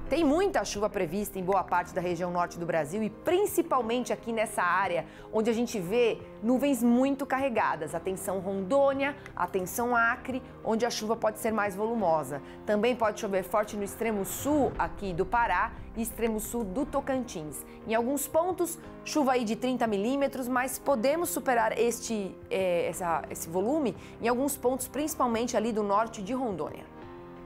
Tem muita chuva prevista em boa parte da região norte do Brasil e principalmente aqui nessa área onde a gente vê nuvens muito carregadas. Atenção Rondônia, atenção Acre, onde a chuva pode ser mais volumosa. Também pode chover forte no extremo sul aqui do Pará e extremo sul do Tocantins. Em alguns pontos, chuva aí de 30 milímetros, mas podemos superar esse volume em alguns pontos, principalmente ali do norte de Rondônia.